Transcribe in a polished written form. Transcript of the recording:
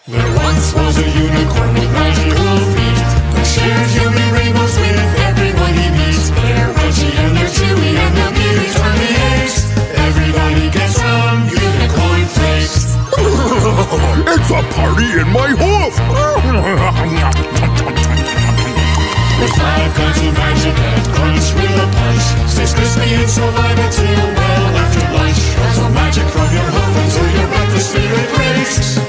There once was a unicorn with magical feet who shared human rainbows with everyone he meets. They're crunchy and they're chewy and they'll give you 28. Everybody gets some unicorn flakes. It's a party in my hoof! With 5 kinds of magic and crunch with a punch, stays crispy and saliva till well after lunch. Guzzle magic from your hoof until your breakfast spirit breaks.